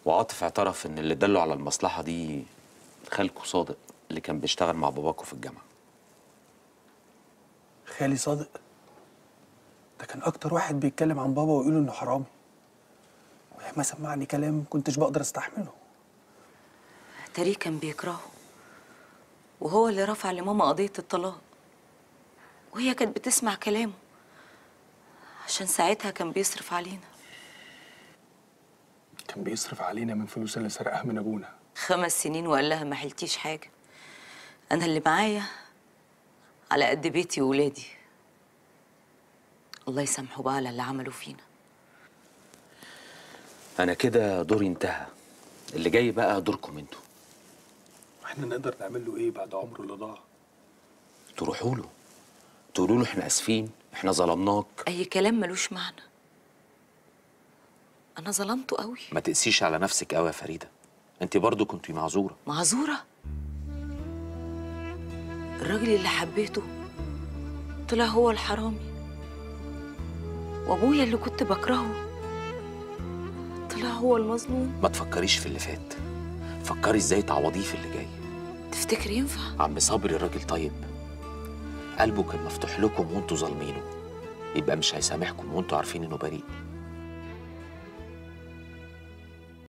وعاطف اعترف ان اللي دله على المصلحه دي خالكوا صادق اللي كان بيشتغل مع باباكوا في الجامعه. خالي صادق ده كان اكتر واحد بيتكلم عن بابا ويقول انه حرامي، وياما سمعني كلام كنتش بقدر استحمله. تاريخ كان بيكرهه، وهو اللي رفع لماما قضية الطلاق، وهي كانت بتسمع كلامه عشان ساعتها كان بيصرف علينا. كان بيصرف علينا من فلوس اللي سرقها من ابونا. 5 سنين وقال لها ما حلتيش حاجة، أنا اللي معايا على قد بيتي وولادي. الله يسامحه بقى على اللي عملوا فينا. انا كده دوري انتهى، اللي جاي بقى دوركم انتوا. احنا نقدر نعمل له ايه بعد عمره اللي ضاع؟ تروحوا له تقولوا له احنا اسفين، احنا ظلمناك. أي كلام ملوش معنى، أنا ظلمته قوي. ما تقسيش على نفسك قوي يا فريده، انت برضو كنتي معذوره. معذورة؟ الراجل اللي حبيته طلع هو الحرامي، وابويا اللي كنت بكرهه طلع هو المظلوم. ما تفكريش في اللي فات، فكري ازاي تعوضيه في اللي جاي. تفتكر ينفع؟ عم صبري راجل طيب، قلبه كان مفتوح لكم وانتوا ظالمينه، يبقى مش هيسامحكم وانتوا عارفين انه بريء.